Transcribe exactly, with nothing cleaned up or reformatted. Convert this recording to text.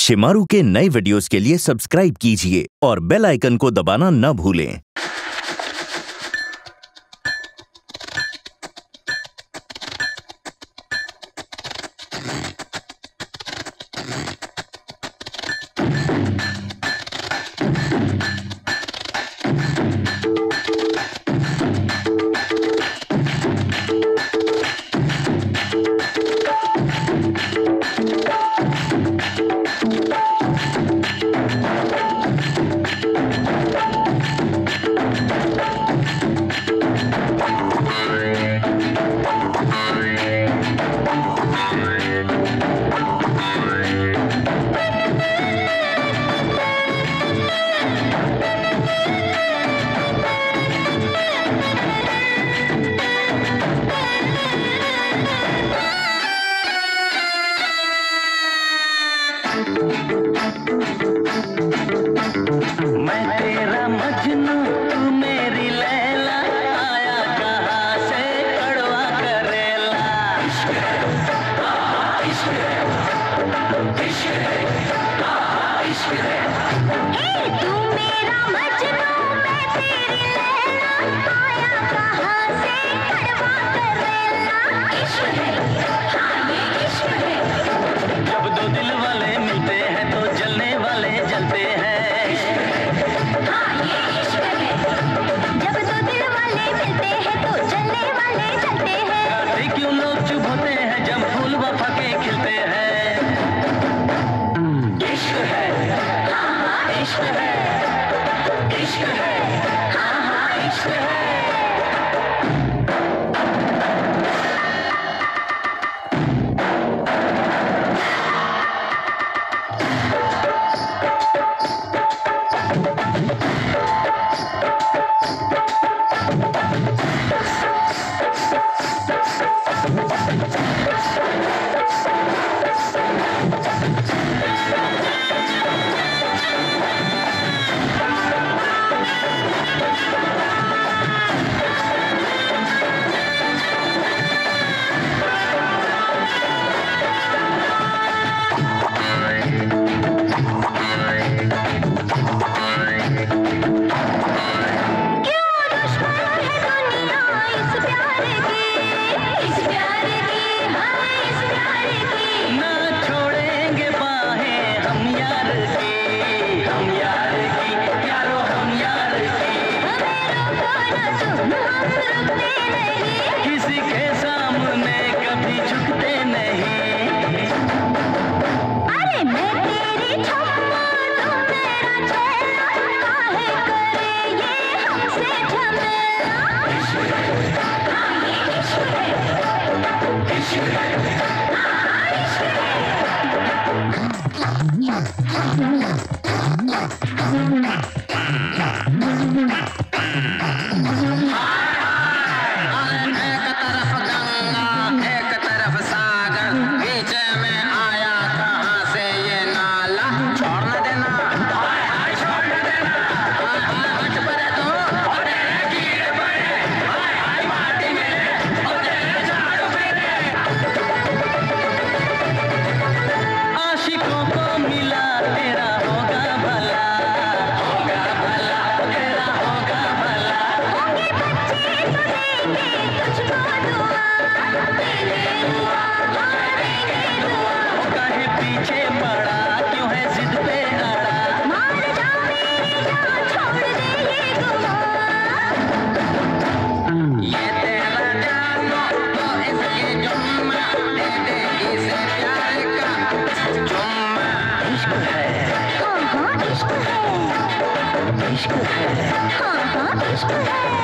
शिमारू के नए वीडियोस के लिए सब्सक्राइब कीजिए और बेल आइकन को दबाना न भूलें। मैं तेरा मजनू तू मेरी लैला, आया कहाँ से कड़वा करेला। इश्क है, इश्क है, इश्क है, इश्क है। हे तू मेरा मजनू मैं तेरी लैला, आया कहाँ से कड़वा करेला। इश्क है, हाँ ये इश्क है। जब दो दिल वाले मिलते हैं तो जलने वाले जलते हैं। क्यों लोग चुप होते हैं जब फूल वफा के खिलते हैं। इश्क है, हाँ हाँ इश्क है, इश्क है, हाँ हाँ इश्क है। इश्क है, हाँ हाँ इश्क है।